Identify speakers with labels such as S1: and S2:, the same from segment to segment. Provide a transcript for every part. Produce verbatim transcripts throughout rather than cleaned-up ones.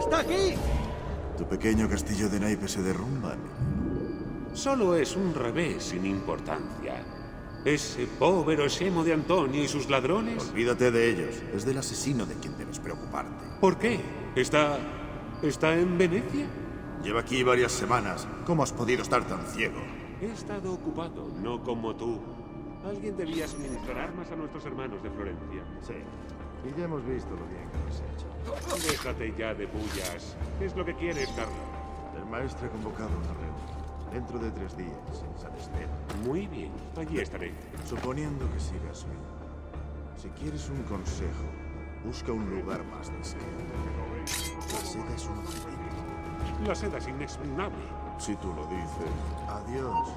S1: está aquí!
S2: Tu pequeño castillo de naipes se derrumba.
S3: Solo es un revés sin importancia. Ese pobre Osemo de Antonio y sus ladrones...
S2: Olvídate de ellos. Es del asesino de quien debes preocuparte.
S3: ¿Por qué? ¿Está... está en Venecia?
S2: Lleva aquí varias semanas. ¿Cómo has podido estar tan ciego?
S3: He estado ocupado, no como tú. Alguien debía suministrar armas a nuestros hermanos de Florencia.
S2: Sí. Y ya hemos visto lo bien que lo has hecho.
S3: Déjate ya de bullas. ¿Qué es lo que quieres, Carlos?
S2: El maestro ha convocado una reunión. Dentro de tres días, en San Esteban.
S3: Muy bien, allí estaré.
S2: Suponiendo que sigas vivo. Si quieres un consejo, busca un lugar más discreto. La seda es un objetivo.
S3: La seda es inexpugnable.
S2: Si tú lo dices. Adiós.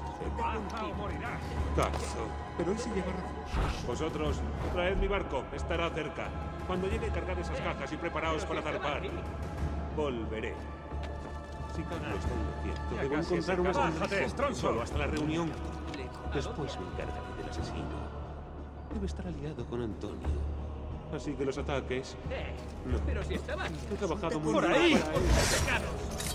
S3: Tarso, pero ¿y si lleva razón? Vosotros, traed mi barco, estará cerca. Cuando llegue, cargad esas cajas y preparaos para zarpar. Volveré. Si Carlos está en lo cierto, debo encontrar una sonrisa. Solo hasta la reunión. Después me encargaré del asesino. Debe estar aliado con Antonio. Así que los ataques... No.
S1: Pero si estaban...
S3: He trabajado muy
S1: ¡Por
S3: bien
S1: ahí!
S3: para él.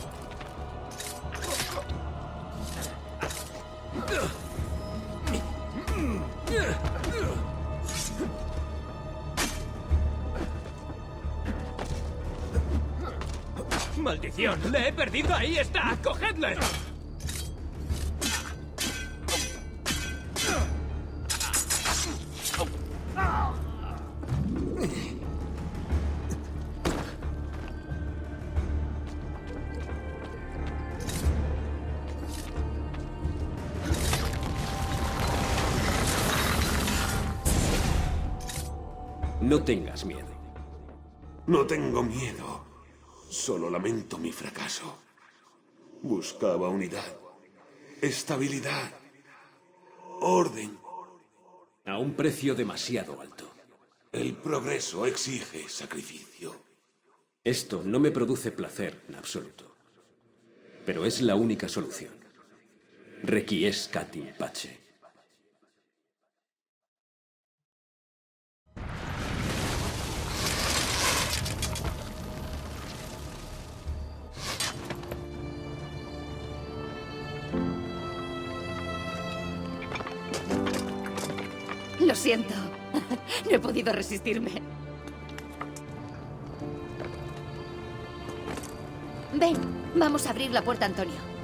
S1: ¡Maldición! ¡Le he perdido! ¡Ahí está! ¡Cogedle!
S4: No tengas miedo.
S3: No tengo miedo. Solo lamento mi fracaso. Buscaba unidad, estabilidad, orden.
S4: A un precio demasiado alto.
S3: El progreso exige sacrificio.
S4: Esto no me produce placer en absoluto. Pero es la única solución. Requiescat in pace.
S5: Lo siento. No he podido resistirme. Ven, vamos a abrir la puerta, Antonio.